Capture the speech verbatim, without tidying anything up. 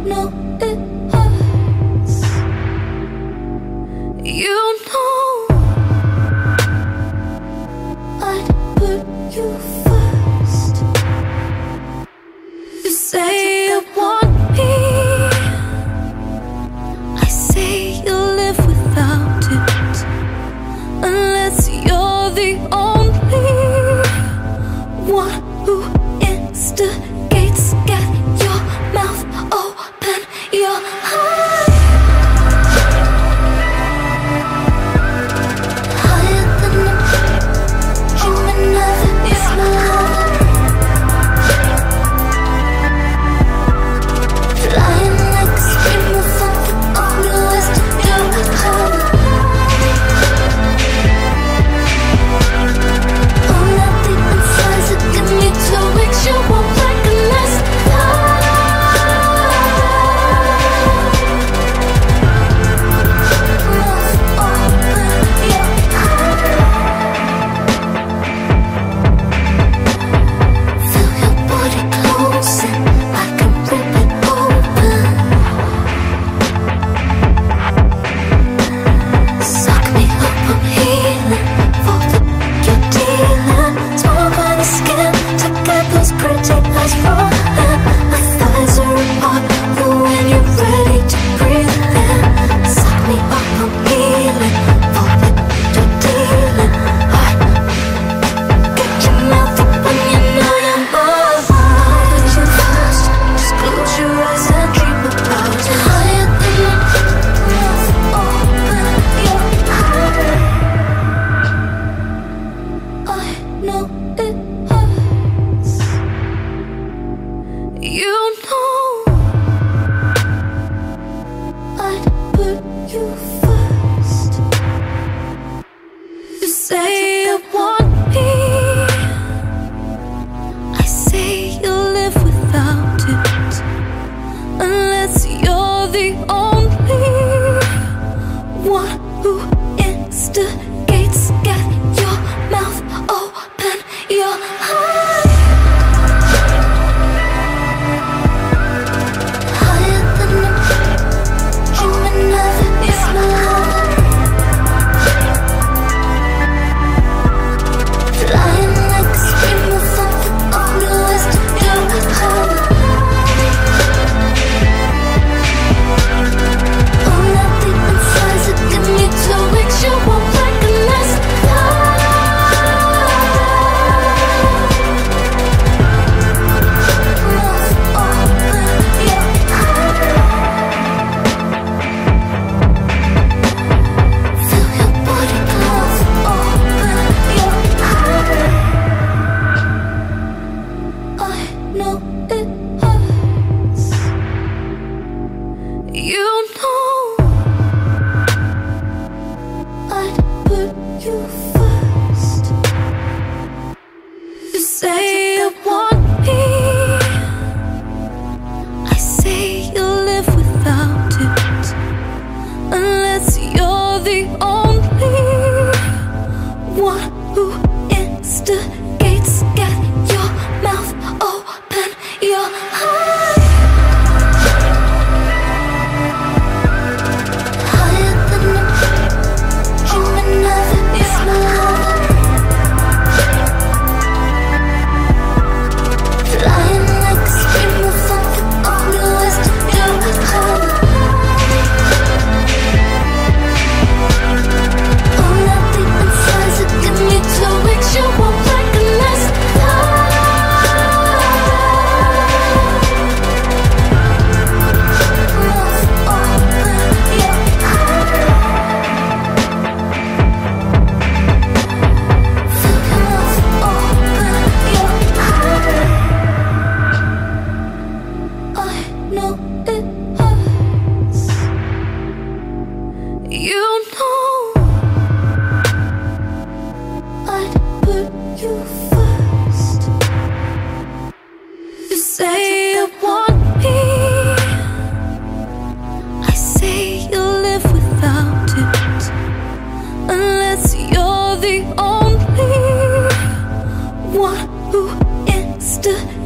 know it hurts. You know I'd put you first. You say you want me, I say you'll live without it, unless you're the only one who instigates. Get your mouth open, your heart higher than a dreaming of it is my love. Flying like a stream of something on the west of your heart. Oh, not the insides that give me two weeks. You won't recognize love. Mouth open, your heart. Feel your body closing, I can rip it open. Suck me up, I'm healing. For the you're dealing. Small kind of skin to get those pretty eyes rolling. My thighs are apart, but when you're ready to breathe in, suck me up, I'm healing. For the you're dealing. Heart, get your mouth open, you know you're mine. Put you first, just close your eyes and dream about it. Higher than a mouth open, your heart. I know it hurts. You know I'd put you first. You say you want me, I say you'll live without it, unless you're the only one who instigates. Get your mouth open, your heart higher than a dreaming of it is my love. Flying like a stream of something on the west of your heart. Oh, not the insides that give me two weeks. You won't recognize love. Mouth open, your heart. Feel your body close, open your heart. I know it hurts. You know I'd put you first. You say you want me, I say you'll live without it, unless you're the only one who instigates. Get your mouth open, your heart higher than a dreaming of it is my love. Flying like a stream of something on the west of your heart. Oh, not the insides that give me two weeks. You won't recognize love. Mouth open, your heart. Feel your mouth open, your heart. I know it hurts. You know I'd put you first. You say you want me, I say you'll live without it, unless you're the only one who instigates.